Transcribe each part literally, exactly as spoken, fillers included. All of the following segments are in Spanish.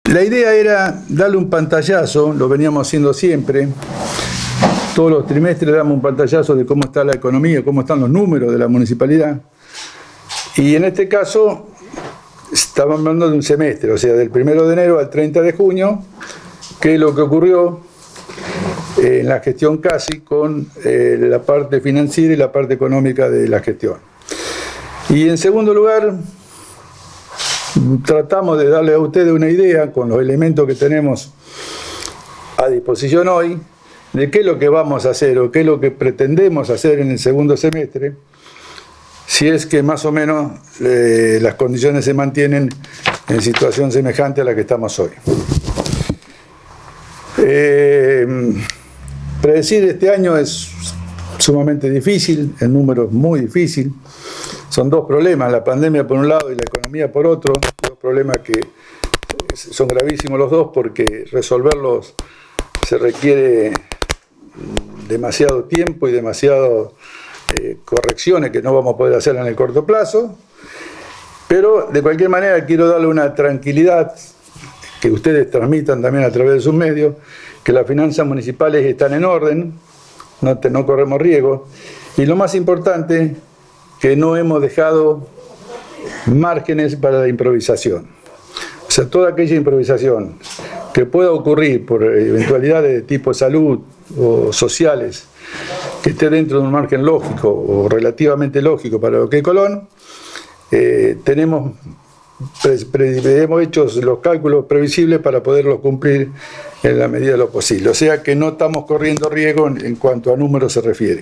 La idea era darle un pantallazo, lo veníamos haciendo siempre. Todos los trimestres damos un pantallazo de cómo está la economía, cómo están los números de la municipalidad. Y en este caso, estamos hablando de un semestre, o sea, del primero de enero al treinta de junio, que es lo que ocurrió en la gestión casi con eh, la parte financiera y la parte económica de la gestión. Y en segundo lugar, tratamos de darle a ustedes una idea con los elementos que tenemos a disposición hoy de qué es lo que vamos a hacer o qué es lo que pretendemos hacer en el segundo semestre, si es que más o menos eh, las condiciones se mantienen en situación semejante a la que estamos hoy. Eh, predecir este año es sumamente difícil, el número es muy difícil. Son dos problemas, la pandemia por un lado y la economía por otro, dos problemas que son gravísimos los dos porque resolverlos se requiere demasiado tiempo y demasiado eh, correcciones que no vamos a poder hacer en el corto plazo, pero de cualquier manera quiero darle una tranquilidad que ustedes transmitan también a través de sus medios, que las finanzas municipales están en orden, no, te, no corremos riesgo, y lo más importante, que no hemos dejado márgenes para la improvisación. O sea, toda aquella improvisación que pueda ocurrir por eventualidades de tipo salud o sociales, que esté dentro de un margen lógico o relativamente lógico para lo que es Colón, eh, tenemos, pre, pre, hemos hecho los cálculos previsibles para poderlos cumplir en la medida de lo posible. O sea que no estamos corriendo riesgo en, en cuanto a números se refiere.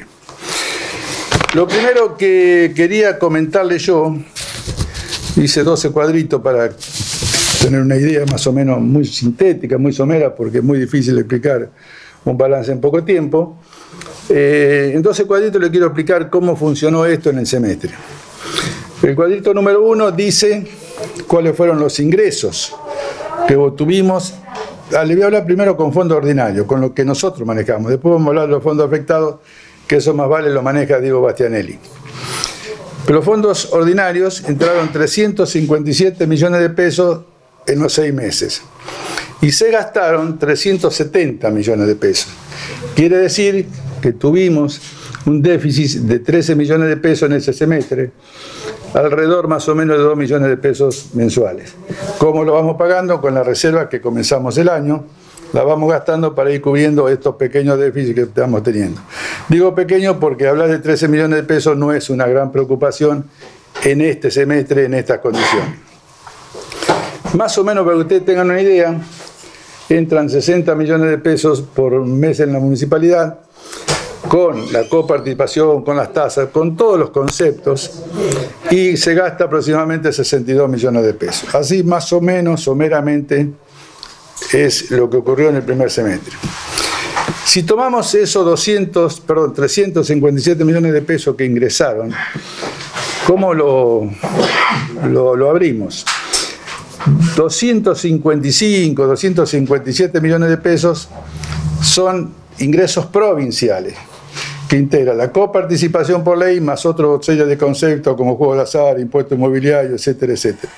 Lo primero que quería comentarle yo, hice doce cuadritos para tener una idea más o menos muy sintética, muy somera, porque es muy difícil explicar un balance en poco tiempo. Eh, en doce cuadritos le quiero explicar cómo funcionó esto en el semestre. El cuadrito número uno dice cuáles fueron los ingresos que obtuvimos. Ah, le voy a hablar primero con fondos ordinarios, con lo que nosotros manejamos. Después vamos a hablar de los fondos afectados, que eso más vale lo maneja Diego Bastianelli. Pero los fondos ordinarios entraron trescientos cincuenta y siete millones de pesos en los seis meses. Y se gastaron trescientos setenta millones de pesos. Quiere decir que tuvimos un déficit de trece millones de pesos en ese semestre, alrededor más o menos de dos millones de pesos mensuales. ¿Cómo lo vamos pagando? Con la reserva que comenzamos el año, la vamos gastando para ir cubriendo estos pequeños déficits que estamos teniendo. Digo pequeño porque hablar de trece millones de pesos no es una gran preocupación en este semestre, en estas condiciones. Más o menos para que ustedes tengan una idea, entran sesenta millones de pesos por mes en la municipalidad, con la coparticipación, con las tasas, con todos los conceptos, y se gasta aproximadamente sesenta y dos millones de pesos. Así más o menos, someramente, es lo que ocurrió en el primer semestre. Si tomamos esos doscientos, perdón, trescientos cincuenta y siete millones de pesos que ingresaron, ¿cómo lo, lo, lo abrimos? doscientos cincuenta y cinco, doscientos cincuenta y siete millones de pesos son ingresos provinciales, que integra la coparticipación por ley más otros sellos de concepto como juego de azar, impuesto inmobiliario, etcétera, etcétera.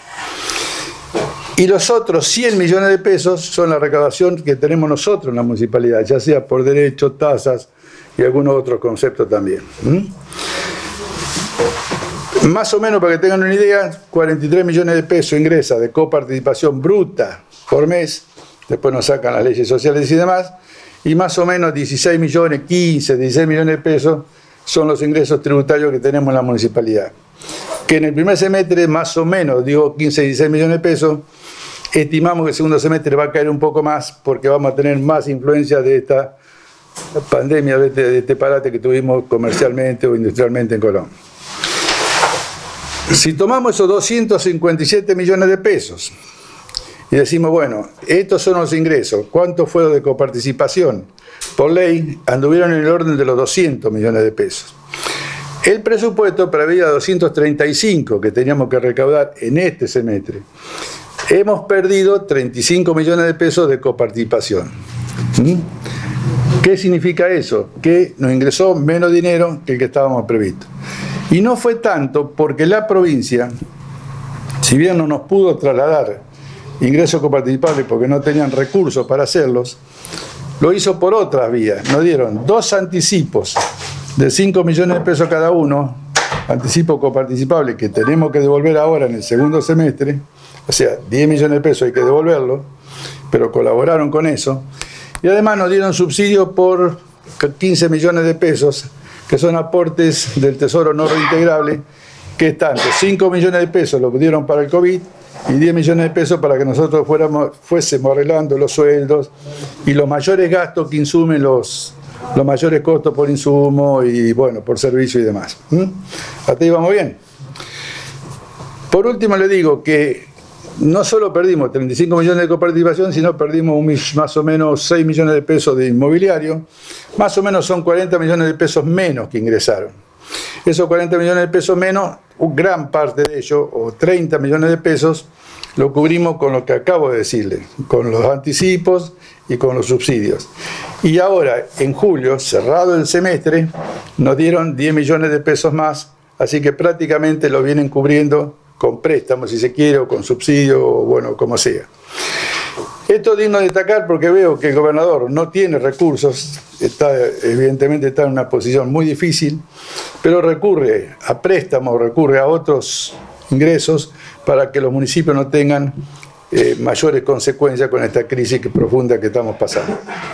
Y los otros cien millones de pesos son la recaudación que tenemos nosotros en la municipalidad, ya sea por derechos, tasas y algunos otros conceptos también. ¿Mm? Más o menos, para que tengan una idea, cuarenta y tres millones de pesos ingresa de coparticipación bruta por mes, después nos sacan las leyes sociales y demás, y más o menos dieciséis millones, quince, dieciséis millones de pesos son los ingresos tributarios que tenemos en la municipalidad. Que en el primer semestre, más o menos, digo quince, dieciséis millones de pesos, estimamos que el segundo semestre va a caer un poco más porque vamos a tener más influencia de esta pandemia, de este, de este parate que tuvimos comercialmente o industrialmente en Colón. Si tomamos esos doscientos cincuenta y siete millones de pesos y decimos, bueno, estos son los ingresos, ¿cuánto fue de coparticipación? Por ley anduvieron en el orden de los doscientos millones de pesos. El presupuesto preveía doscientos treinta y cinco que teníamos que recaudar en este semestre. Hemos perdido treinta y cinco millones de pesos de coparticipación. ¿Mm? ¿Qué significa eso? Que nos ingresó menos dinero que el que estábamos previsto. Y no fue tanto porque la provincia, si bien no nos pudo trasladar ingresos coparticipables porque no tenían recursos para hacerlos, lo hizo por otras vías. Nos dieron dos anticipos de cinco millones de pesos cada uno, anticipo coparticipable que tenemos que devolver ahora en el segundo semestre, o sea, diez millones de pesos hay que devolverlo, pero colaboraron con eso. Y además nos dieron subsidio por quince millones de pesos, que son aportes del Tesoro no reintegrable, que es tanto, cinco millones de pesos lo dieron para el COVID y diez millones de pesos para que nosotros fuéramos, fuésemos arreglando los sueldos y los mayores gastos que insumen los, los mayores costos por insumo y bueno, por servicio y demás. ¿Mm? Hasta ahí vamos bien. Por último le digo que no solo perdimos treinta y cinco millones de coparticipación, sino perdimos un, más o menos seis millones de pesos de inmobiliario, más o menos son cuarenta millones de pesos menos que ingresaron. Esos cuarenta millones de pesos menos, gran parte de ellos, o treinta millones de pesos, lo cubrimos con lo que acabo de decirle, con los anticipos y con los subsidios. Y ahora, en julio, cerrado el semestre, nos dieron diez millones de pesos más, así que prácticamente lo vienen cubriendo con préstamos, si se quiere, o con subsidio, o bueno, como sea. Esto es digno de destacar porque veo que el gobernador no tiene recursos, está, evidentemente está en una posición muy difícil, pero recurre a préstamos, recurre a otros ingresos para que los municipios no tengan eh, mayores consecuencias con esta crisis profunda que estamos pasando.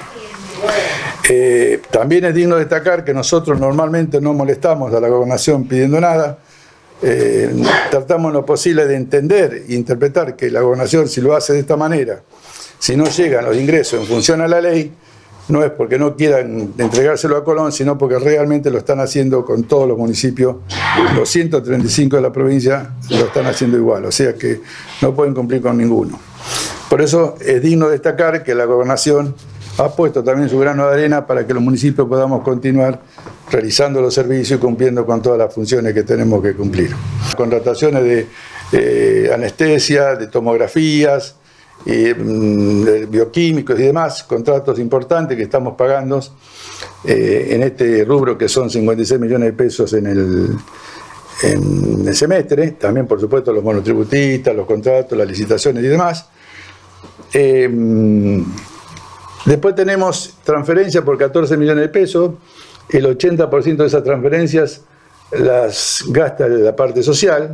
Eh, también es digno de destacar que nosotros normalmente no molestamos a la gobernación pidiendo nada. Eh, tratamos lo posible de entender e interpretar que la gobernación, si lo hace de esta manera, si no llegan los ingresos en función a la ley, no es porque no quieran entregárselo a Colón, sino porque realmente lo están haciendo con todos los municipios, los ciento treinta y cinco de la provincia lo están haciendo igual, o sea que no pueden cumplir con ninguno. Por eso es digno destacar que la gobernación ha puesto también su grano de arena para que los municipios podamos continuar realizando los servicios y cumpliendo con todas las funciones que tenemos que cumplir. Contrataciones de eh, anestesia, de tomografías, eh, de bioquímicos y demás, contratos importantes que estamos pagando eh, en este rubro que son cincuenta y seis millones de pesos en el, en el semestre, también por supuesto los monotributistas, los contratos, las licitaciones y demás. Eh, después tenemos transferencias por catorce millones de pesos. El ochenta por ciento de esas transferencias las gasta la parte social.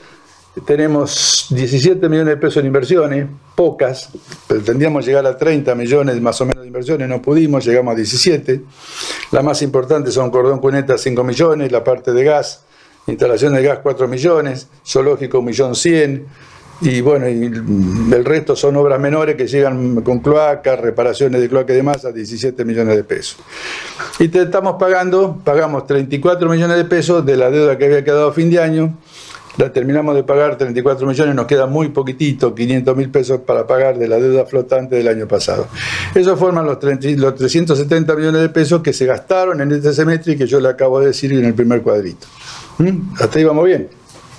Tenemos diecisiete millones de pesos en inversiones, pocas, pretendíamos llegar a treinta millones más o menos de inversiones, no pudimos, llegamos a diecisiete. Las más importantes son Cordón Cuneta cinco millones, la parte de gas, instalación de gas cuatro millones, zoológico un millón cien. Y bueno, y el resto son obras menores que llegan con cloacas, reparaciones de cloacas y demás a diecisiete millones de pesos. Y te estamos pagando, pagamos treinta y cuatro millones de pesos de la deuda que había quedado a fin de año. La terminamos de pagar treinta y cuatro millones, nos queda muy poquitito, quinientos mil pesos para pagar de la deuda flotante del año pasado. Eso forman los, treinta, los trescientos setenta millones de pesos que se gastaron en este semestre y que yo le acabo de decir en el primer cuadrito. ¿Mm? Hasta ahí vamos bien.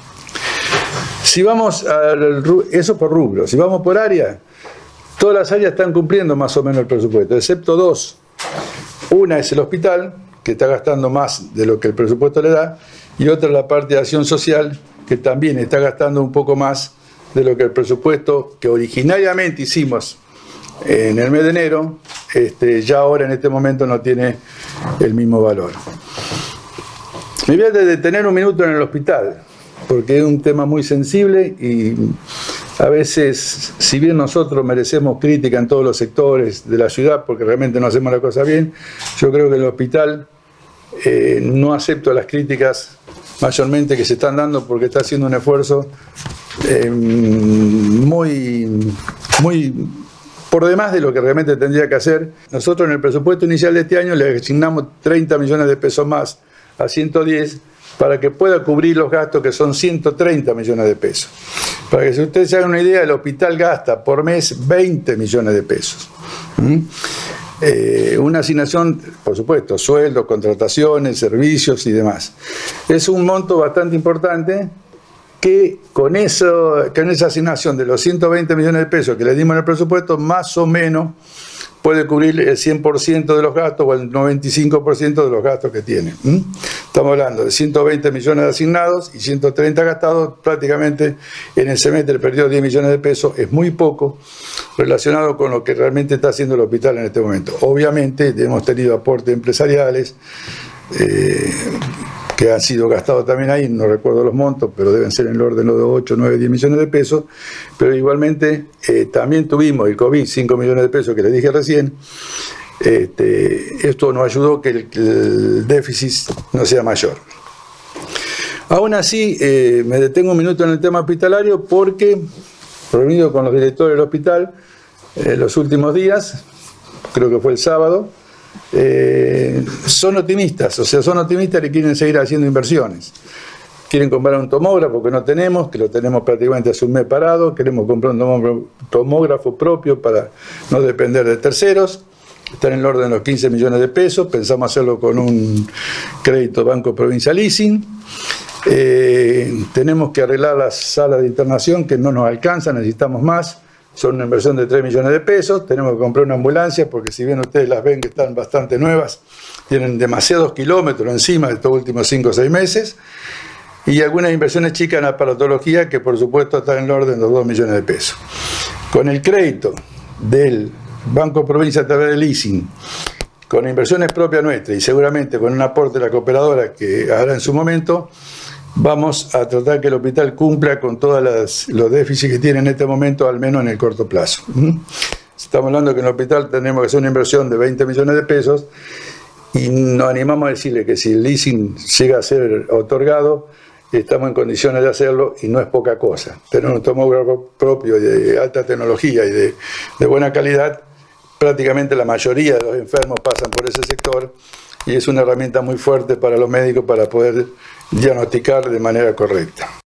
Si vamos a eso por rubro, si vamos por área, todas las áreas están cumpliendo más o menos el presupuesto, excepto dos. Una es el hospital, que está gastando más de lo que el presupuesto le da, y otra es la parte de acción social, que también está gastando un poco más de lo que el presupuesto que originariamente hicimos en el mes de enero, este, ya ahora en este momento no tiene el mismo valor. Me voy a detener un minuto en el hospital, porque es un tema muy sensible y a veces, si bien nosotros merecemos crítica en todos los sectores de la ciudad, porque realmente no hacemos la cosa bien, yo creo que el hospital eh, no acepto las críticas mayormente que se están dando porque está haciendo un esfuerzo eh, muy, muy por demás de lo que realmente tendría que hacer. Nosotros en el presupuesto inicial de este año le asignamos treinta millones de pesos más a ciento diez para que pueda cubrir los gastos que son ciento treinta millones de pesos. Para que si ustedes se hagan una idea, el hospital gasta por mes veinte millones de pesos. ¿Mm? Eh, una asignación, por supuesto, sueldos, contrataciones, servicios y demás. Es un monto bastante importante que con, eso, con esa asignación de los ciento veinte millones de pesos que le dimos en el presupuesto, más o menos puede cubrir el cien por ciento de los gastos o el noventa y cinco por ciento de los gastos que tiene. ¿Mm? Estamos hablando de ciento veinte millones de asignados y ciento treinta gastados, prácticamente en el semestre perdió diez millones de pesos, es muy poco relacionado con lo que realmente está haciendo el hospital en este momento. Obviamente hemos tenido aportes empresariales, eh, que han sido gastados también ahí, no recuerdo los montos, pero deben ser en el orden de ocho, nueve, diez millones de pesos, pero igualmente eh, también tuvimos el COVID, cinco millones de pesos que les dije recién. Este, esto nos ayudó que el, el déficit no sea mayor. Aún así, eh, me detengo un minuto en el tema hospitalario porque, reunido con los directores del hospital en eh, los últimos días, creo que fue el sábado, Eh, son optimistas, o sea, son optimistas y quieren seguir haciendo inversiones. Quieren comprar un tomógrafo que no tenemos, que lo tenemos prácticamente hace un mes parado, queremos comprar un tomógrafo propio para no depender de terceros, están en el orden de los quince millones de pesos, pensamos hacerlo con un crédito Banco Provincia Leasing. Eh, tenemos que arreglar las salas de internación que no nos alcanzan, necesitamos más. Son una inversión de tres millones de pesos, tenemos que comprar una ambulancia porque si bien ustedes las ven que están bastante nuevas, tienen demasiados kilómetros encima de estos últimos cinco o seis meses, y algunas inversiones chicas en aparatología que por supuesto están en el orden de los dos millones de pesos. Con el crédito del Banco Provincia a través del leasing, con inversiones propias nuestras y seguramente con un aporte de la cooperadora que hará en su momento, vamos a tratar que el hospital cumpla con todos los déficits que tiene en este momento, al menos en el corto plazo. Estamos hablando de que en el hospital tenemos que hacer una inversión de veinte millones de pesos y nos animamos a decirle que si el leasing llega a ser otorgado, estamos en condiciones de hacerlo y no es poca cosa. Tener un tomógrafo propio de alta tecnología y de, de buena calidad, prácticamente la mayoría de los enfermos pasan por ese sector y es una herramienta muy fuerte para los médicos para poder diagnosticar de manera correcta.